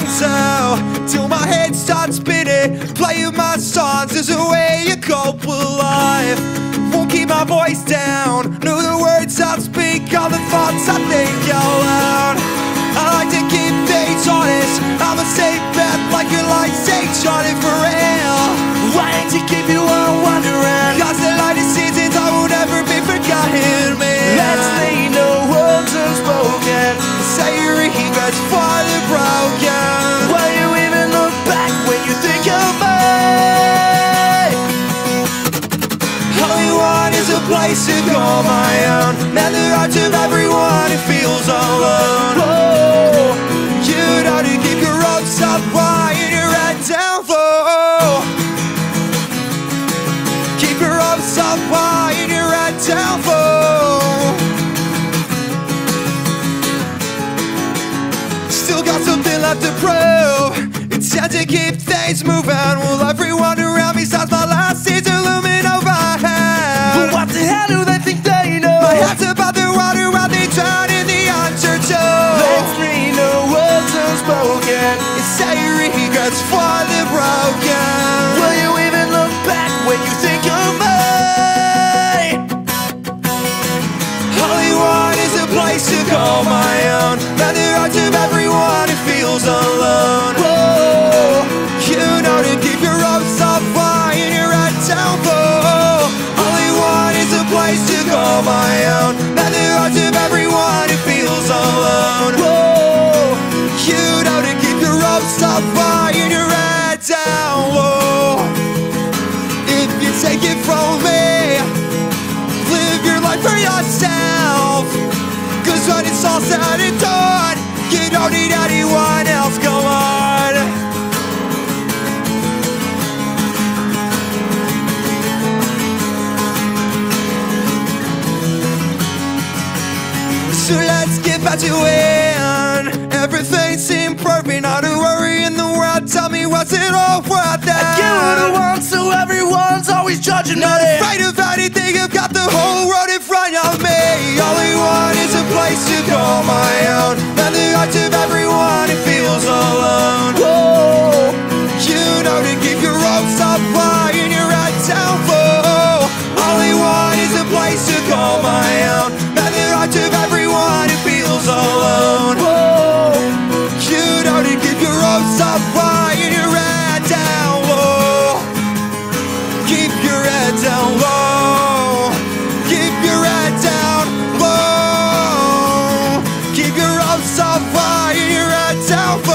out till my head starts spinning. Playing my songs is a way you cope with life. Won't keep my voice down, know the words I speak, all the thoughts I think out loud. I like to keep things honest, I'm a safe bet like your life's charted for real. Why don't you keep you on wondering? Cause the lightest seasons I will never be forgotten, man. Let's leave no words unspoken, say your regrets for the broken. Will you even look back when you think of me? Hollywood is a place to call my own. Man, the hearts of everyone who feels alone. Whoa, you know to keep your hopes up high and your head down low. Keep your hopes up high and your head down low. Still got something left to prove. Intend to keep things moving. Will everyone around me starts my last season looming overhead? But what the hell do they think they know? My head's above the water while they drown in the undertow. Let's read no words unspoken, and say regrets for the broken. Will you even look back when you think of me? Hollywood is a place to call my own. Man, the hearts of everyone who feels alone. Whoa, you know to keep your hopes up high and your head down low. Hollywood is a place to call my own. Man, the hearts of everyone who feels alone. Whoa, you know to keep your hopes up high and your head down low. If you take it from me, live your life for yourself. Cause when it's all said and done, you don't need anyone else, go on. So let's get back to it. Everything seemed perfect, not a worry in the world. Tell me, what's it all worth it? I get what I want, so everyone's always judging me. Not afraid of anything, I've got the whole world in front of me. All I want is a place to call my own. And the hearts of everyone who feels alone. Whoa, you know to keep your hopes up high and your head down low. All I want is a place to call my own. And the hearts of everyone who feels alone. Whoa, you know to keep your hopes up high and your head down low. Keep your head down low. Keep your head down low. Keep your hopes up high and your head down